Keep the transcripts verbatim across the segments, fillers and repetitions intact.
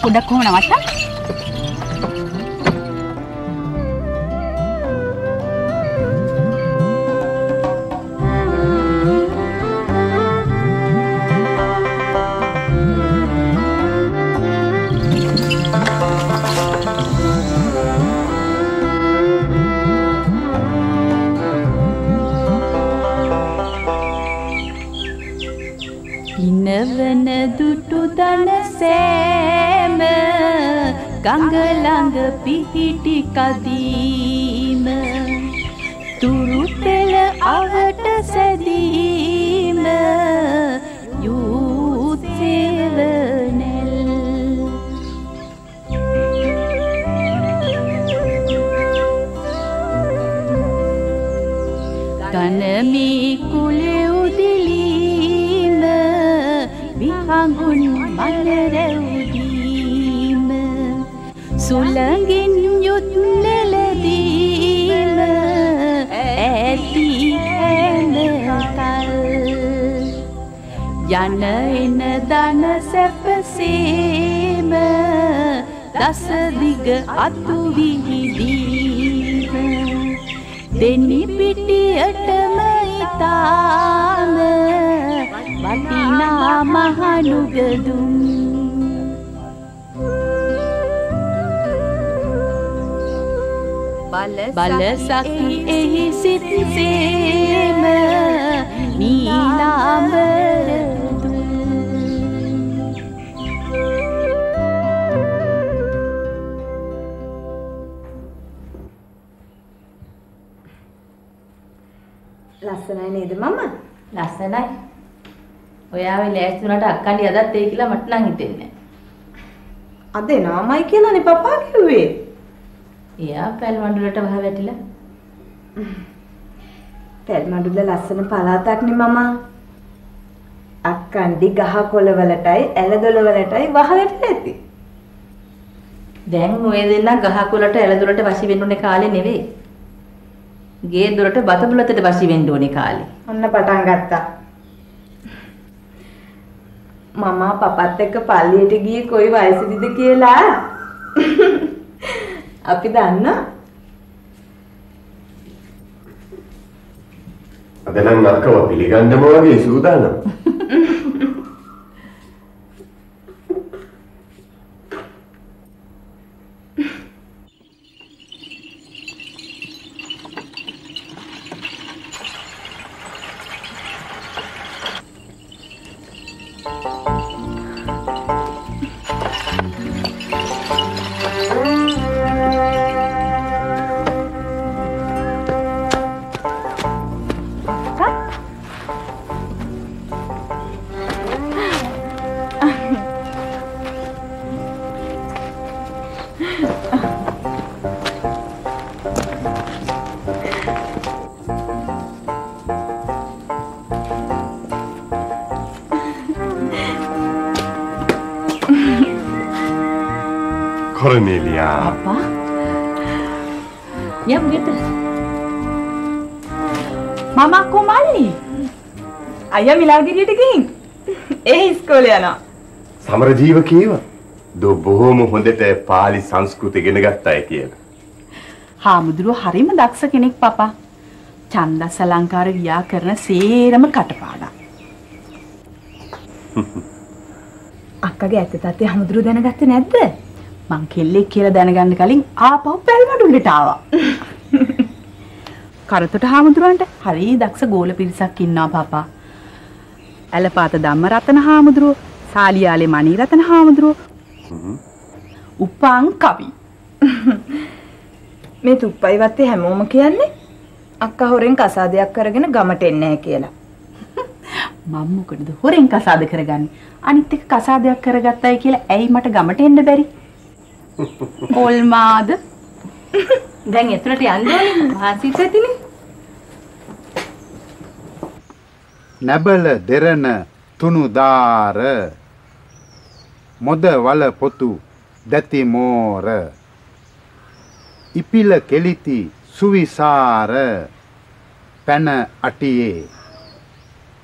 පොඩක් කොහොම නවත්තන්න? ඉනවන දුටු දන සෑම ගඟ ළඟ පිහිටි කදීම තුරු පෙළ අවට සැදීම යූත් සේවනෙල් ගනමී කුලේ උදිලීම විහඟුන් මලරැවුදීම සුළඟින් යුත් නෙලදීම ඇති හැම කල් යන එන දන සැපසේම දස දිග අතු විහිදීම දෙනි පිටියටම ඉතාම වටිනා මහනුගදුම් බලසකි එහි සිත් සේම නීලාඹර ලස්සනයි නේද මම? ලස්සනයි. ඔයාවේ ලෑස්ති වුණාට අක්කන්ඩි අදත් ඒ කියලා මට නම් හිතෙන්නේ නැහැ. අද එනවාමයි කියලානේ පපා කිව්වේ. එයා පැල් මඬුලට වහ වැටිලා. පැල් මඬුල ලස්සන පළාතක් නේ මම. අක්කන්ඩි ගහ කොළ වලටයි ඇලදොල වලටයි වහ වැටිලා ඇති. දැන් ඔය දෙන්නා ගහ කොළට ඇලදොලට වශී වෙන්න ඕනේ කාලේ නෙවෙයි. ගේ දොරට බත බුලතට වශී වෙන්න ඕනේ කාලේ. ඔන්න පටන් ගත්තා. මම පපත් එක්ක පල්ලියට ගියේ කොයි වයසෙදිද කියලා අපි දන්නා. අද නම් නරකව පිළිගන්නම වගේ සූදානම්. Cornelia. Apa? Ya begitu. Mama aku mali. Ayah මිලාගිරියට ගිහින්. ඒ ඉස්කෝලේ යනවා. සමරජීව කීවා. දෝ බොහොම හොඳට පාලි සංස්කෘතිය ඉගෙන ගත්තා කියලා. හාමුදුරුවෝ හරිම දක්ෂ කෙනෙක් පපා. ඡන්දස් අලංකාර ව්‍යාකරණ සේරම කටපාඩම්. අක්කගේ ඇත්ත තත්ත්වය හාමුදුරුවෝ දැනගත්තේ නැද්ද? මං කෙල්ලෙක් කියලා දැනගන්න කලින් ආපහු පැල්මඩුල්ලට ආවා. කරතොට හාමුදුරුවන්ට හරි දක්ෂ ගෝල පිරිසක් ඉන්නවා පපා. ඇලපාත ධම්මරතන හාමුදුරුවෝ, සාලියාලේ මණිරතන හාමුදුරුවෝ. උපං කවි. මේ තුප්පයි වත්තේ හැමෝම කියන්නේ අක්කා හොරෙන් කසාදයක් කරගෙන ගමට එන්නේ නැහැ කියලා. මම මොකටද හොරෙන් කසාද කරගන්නේ? අනිත් එක කසාදයක් කරගත්තයි කියලා ඇයි මට ගමට එන්න බැරි? ඕල්මාද දැන් එතනට යන්න ඕනේ වාසිත් ඇතිනේ. නැබල දෙරණ තුනුදාර මොද වල පොතු දැති මෝර ඉපිල කෙලිති සුවිසාර පැන අටියේ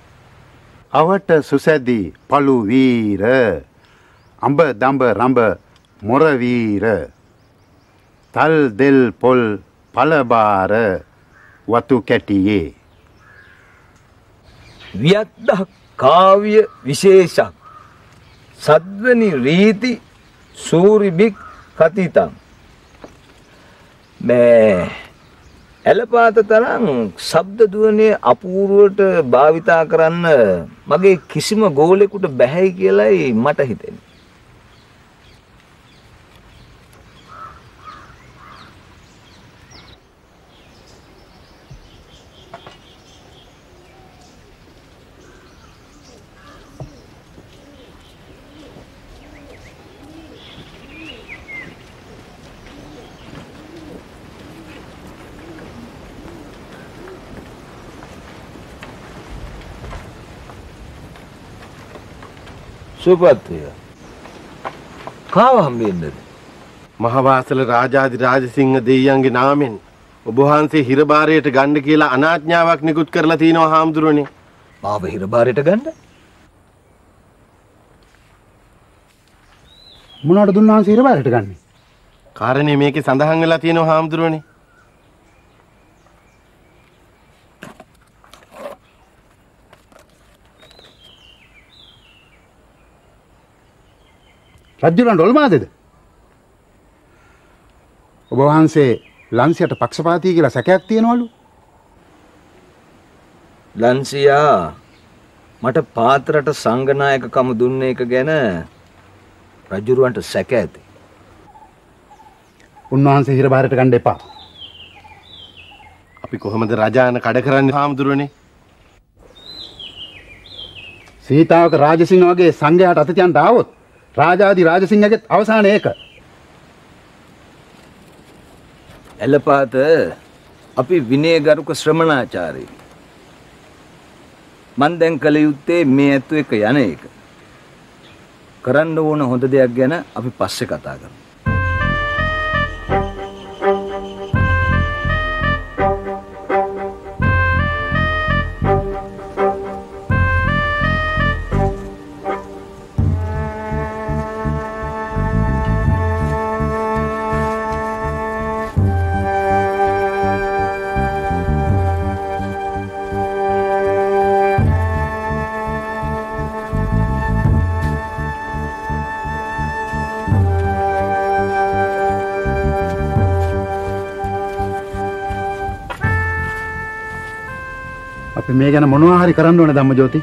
අවට සුසැදි පළු වීර අඹ දඹ රඹ මොරවීර තල් දෙල් පොල් පළබාර වතු කැටියේ වියද්දක් කාව්‍ය විශේෂක් සද්වනි රීති සූරිබික් කතිතං මේ එලපාත තරම් ශබ්ද දුවනේ අපූර්වට භාවිතා කරන්න මගේ කිසිම ගෝලෙකුට බැහැයි කියලායි මට හිතෙන්නේ. සුපත්ය. කාව හම්බෙන්නද? මහවාසල රාජාදි රාජසිංහ දෙවියන්ගේ නාමෙන් ඔබ වහන්සේ හිරබාරයට ගන්න කියලා අනාඥාවක් නිකුත් කරලා තිනවා හාමුදුරනේ. මාව හිරබාරයට ගන්න? මොනවටද උන්වහන්සේ හිරබාරයට ගන්නේ? කාරණේ මේකේ සඳහන් වෙලා තියෙනවා හාමුදුරනේ. රජුලන් ඩොල්මාදේද? ඔබ වහන්සේ ලන්සියට පක්ෂපාතී කියලා සැකයක් තියනවලු. ලන්සියා මට පාත්‍රට සංඝනායකකම දුන්න එක ගැන රජුරවන්ට සැක ඇති. උන්වහන්සේ හිරබාරයට ගන්න එපා. අපි කොහොමද රජාන කඩ කරන්නේ හාමුදුරනේ? සීතාවක රාජසිංහ වගේ සංඝයාට අත තියන්න ආවොත් රාජාදි රාජසිංහගේ අවසානය ඒක. එලපාත අපි විනයගරුක ශ්‍රමණාචාර්යයි. මන් දැන් කළ යුත්තේ මේ ඇත්තු එක යන එක. කරන්න ඕන හොඳ දෙයක් ගැන අපි පස්සේ කතා කරමු. අපි මේ ගැන මොනවා හරි කරන්න ඕනේ ධම්මජෝති.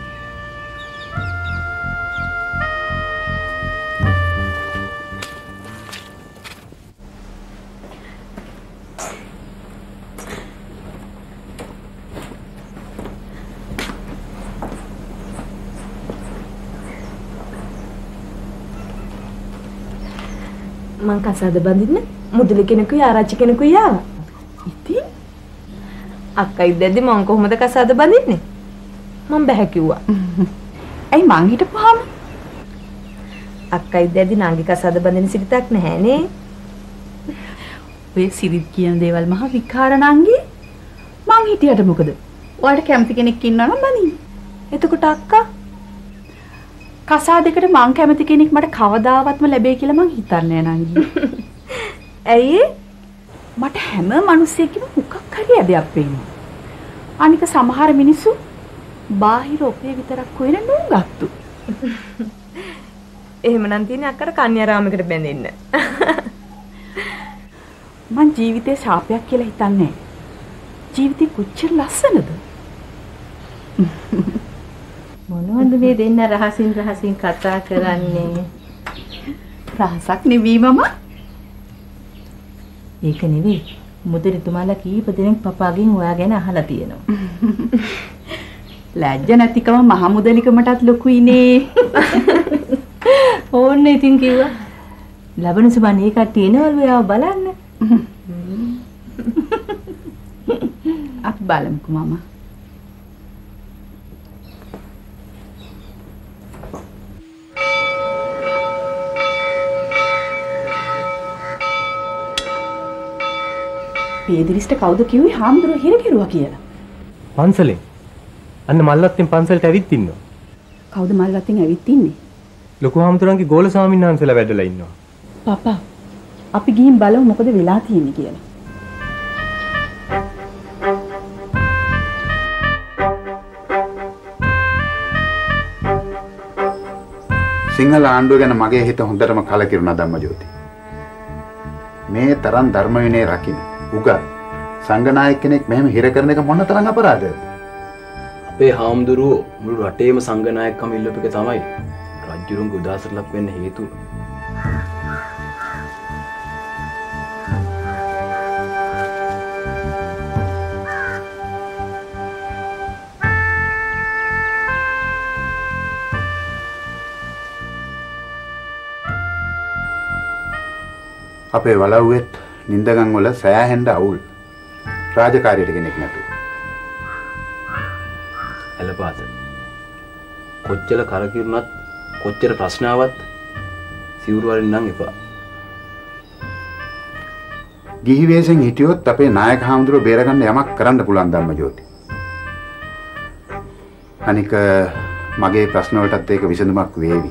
මං කසාද බඳින්න මුදලි කෙනෙකුයි ආරච්චි කෙනෙකුයි ආවා. ඉතින් අක්කයි දැද්දි මං කොහොමද කසාද බඳින්නේ? මං බෑ කිව්වා. ඇයි මං හිටපුවාම? අක්කයි දැද්දි නාගි කසාද බඳින්න සිරිතක් නැහැනේ. ඔය සිරිත් කියන දේවල් මහ විකාර නංගි. මං හිටියට මොකද? ඔයාලට කැමති කෙනෙක් ඉන්නවා නම් බඳින්න. එතකොට අක්කා කසාදයකට මං කැමති කෙනෙක් මට කවදාවත්ම ලැබෙයි කියලා මං හිතන්නේ නෑ නංගි. ඇයි? මට හැම මිනිස්සෙක්ගේම මොකක් හරි ඇදයක් පේනවා. අනික සමහර මිනිස්සු බාහිර ඔපේ විතරක් හොයන නුඹගත්තු. එහෙමනම් තියෙන්නේ අක්කට කන්‍යාරාමයකට බැඳෙන්න. මං ජීවිතේ ශාපයක් කියලා හිතන්නේ. ජීවිතේ කොච්චර ලස්සනද? මොනවද මේ දෙන්න රහසින් රහසින් කතා කරන්නේ? රහසක් නෙවී මම. ඒක නෙවෙයි. මුදලිතුමාලා කීප දෙනෙක් පපාගෙන් ඔයා ගැන අහලා තියෙනවා. ලැජ්ජ නැතිකම මහ මුදලිකමටත් ලොකුයිනේ. ඕන්නේ ඉතින් කිව්වා. ලබන සුබන්නේ කට්ටිය එනවලු එයාව බලන්න. අපි බලමුකෝ මම. පේදිරිස්ට කවුද කිව්වේ හාමුදුරුවෝ හිර කෙරුවා කියලා? පන්සලෙන්. අන්න මල්ලත්ෙන් පන්සලට ඇවිත් ඉන්නවා. කවුද මල්ලත්ෙන් ඇවිත් ඉන්නේ? ලොකු හාමුදුරන්ගේ ගෝල ස්වාමීන් වහන්සේලා වැඩලා ඉන්නවා. පපා අපි ගිහින් බලමු මොකද වෙලා තියෙන්නේ කියලා. සිංහල ආණ්ඩුව ගැන මගේ හිත හොඳටම කලකිරුණා ධම්මජෝති. මේ තරම් ධර්ම විනය රකින්න උගත් සංඝනායක කෙනෙක් මෙහෙම හිර කරන එක මොන තරම් අපරාධද? අපේ හාමුදුරුවෝ මුළු රටේම සංඝනායකකම ඉල්ලපු එක තමයි රජුරුන්ගේ උදාසර ලක් වෙන්න හේතුව. අපේ වලව්වෙත් නින්දගම් වල සෑහෙන්න අවුල් රාජකාරියට කෙනෙක් නැතුව. එලපාත කොච්චර කරකිරුණත් කොච්චර ප්‍රශ්න ආවත් සිවුරු වලින් නම් එපා. ගිහි වේසෙන් හිටියොත් අපේ නායක හාමුදුරුවෝ බේරගන්න යමක් කරන්න පුළුවන් ධම්මජෝති. අනික මගේ ප්‍රශ්න වලටත් ඒක විසඳුමක් වේවි.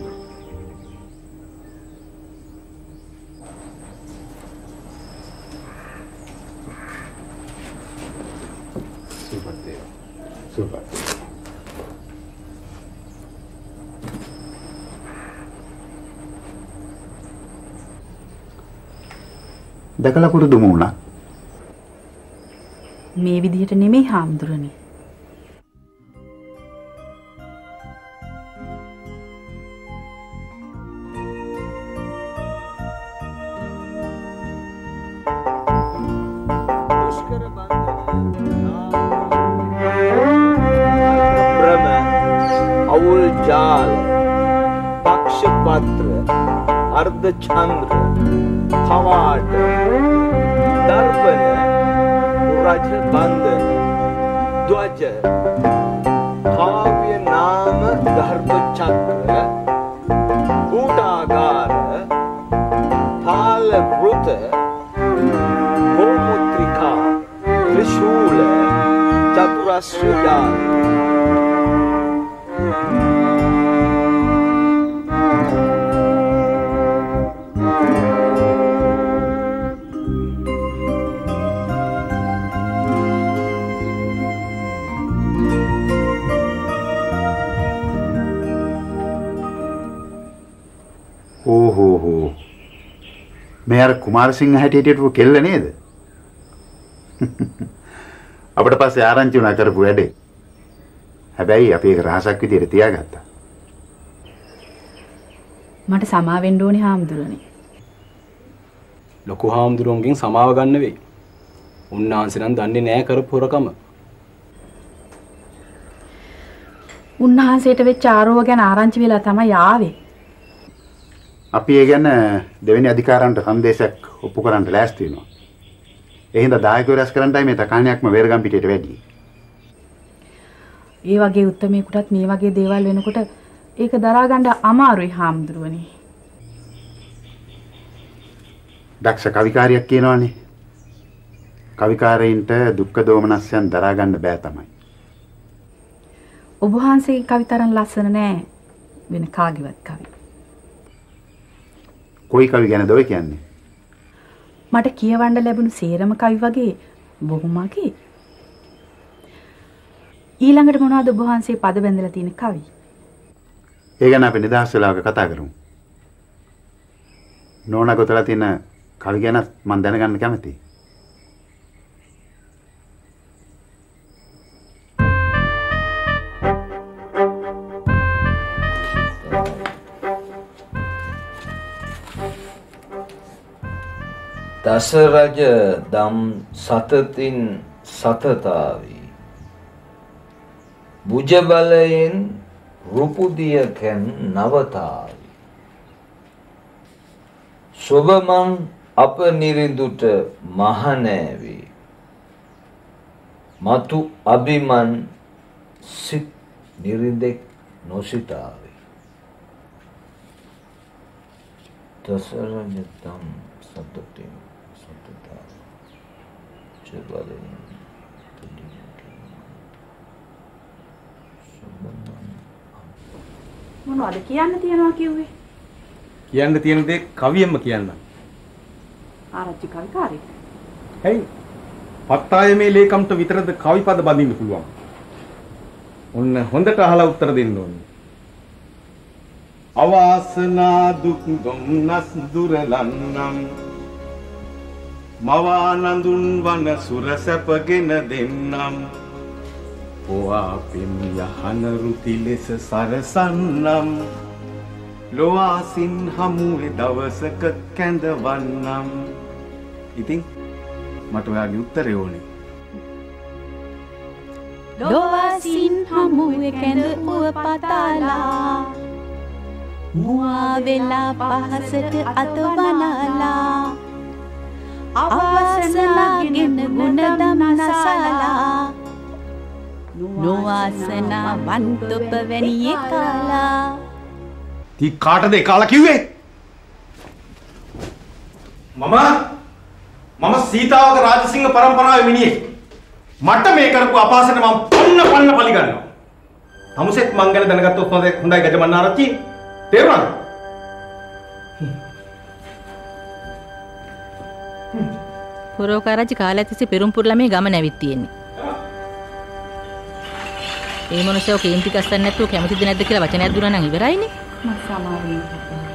දැකලා පුරුදුම වුණා. මේ විදිහට නෙමෙයි හාමුදුරනේ. බ්‍රහ්ම අවුල් ජාල පක්ෂපත්‍ර අර්ධ චන්ද්‍ර කවාඩ දර්පණ රජ බන්ධන ධ්වජ කාව්‍ය නාම ධර්ම චක්‍ර කූටාගාර පාල වෘත ගෝමුත්‍රිකා ත්‍රිශූල චතුරස්‍ර ජාල මේ අර කුමාරසිංහ හැටියට හිටපු කෙල්ල නේද? අපිට පස්සේ ආරංචි වුණා කරපු වැඩේ. හැබැයි අපි ඒක රහසක් විදියට තියාගත්තා. මට සමා වෙන්න ඕනේ හාමුදුරනේ. ලොකු හාමුදුරුවන්ගෙන් සමාව ගන්න වෙයි. උන්වහන්සේ නම් දන්නේ නැහැ කරපු හොරකම. උන්වහන්සේට වෙච්ච ආරෝව ගැන ආරංචි වෙලා තමයි ආවේ. අපි ඒ ගැන දෙවෙනි අධිකාරන්ට සංදේශයක් ඔප්පු කරන්න ලෑස්ති වෙනවා. ඒ හින්දා දායකයෝ රැස් කරන්නයි මේ තකාණියක්ම වේරගම් පිටියට වැඩි. ඒ වගේ උත්මේකටත් මේ වගේ දේවල් වෙනකොට ඒක දරා ගන්න අමාරුයි හාමුදුරුවනේ. දක්ෂ කවිකාරියක් කියනවනේ. කවිකාරයින්ට දුක්ඛ දෝමනස්යන් දරා ගන්න බෑ තමයි. ඔබ වහන්සේගේ කවිතරන් ලස්සන නෑ වෙන කාගේවත් කවි. කොයි කවි ගැනද ඔය කියන්නේ? මට කියවන්න ලැබුණු සේරම කවි වගේ බොහොමගේ. ඊළඟට මොනවද ඔබ වහන්සේ පද බැඳලා තියෙන කවි? ඒ ගැන අපි නිදහස් වෙලාවක කතා කරමු. නෝනා ගොතලා තියෙන කවි ගැන මම දැනගන්න කැමතියි. දස රජ දම් සතතින් සතතාවි බුජ බලයෙන් රුපුදියකෙන් නවතාවි සොබමන් අප නිරිඳුට මහනෑවි මතු අභිමන් සිත් නිරිඳෙක් නොසිතාවි දස රජ දම් සතතින් මොනවද කියන්න තියනවා කිව්වේ? කියන්න තියෙන දේ කවියෙන්ම කියන්න. ආරච්චි කවිකාරයෙක්. හයි. පත්තායමේ ලේකම්ට විතරද කවිපද බඳින්න පුළුවන්. ඔන්න හොඳට අහලා උත්තර දෙන්න ඕනේ. අවාසනා දුක් දුම්නස් දුරලන්නම් මවා නඳුන් වන සුරසැපගෙන දෙන්නම් ඔවා පෙම් යහන රුති ලෙස සරසන්නම් ලොවාසින් හමුවේ දවසක කැඳවන්නම්. ඉතින් මට ඔයාගේ උත්තරය ඕනේ. ලොවාසින් හමුවේ කැඳවුව පතාලා මුවා වෙලා පහසට අතවනලා අවසනාගෙන ගුණදම් නසලා නොවාසනා වන්තොප වැනියේ කාලා. ති කාටද ඒ කාලා කිව්වේ? මම මම සීතාවක රාජසිංහ පරම්පරාවේ මිනිහෙක්. මට මේ කරපු අපහාසයට මම පන්න පන්න පලි ගන්නවා. තමුසෙත් මං ගැන දැනගත්තොත් හොඳයි හොඳයි ගජමන් ආරච්චි. තේරුණාද? පුරෝකාරච්චි කාලයක් තිස්සේ පෙරම්පුර ළමේ ගම නැවිත් තියෙන්නේ. ඒ මොනසෝ කේන්ති කස්සන්නේ නැතුව කැමතිද නැද්ද කියලා වචනයක් දුන්නා නම් ඉවරයිනේ. මම සමාවෙන්න.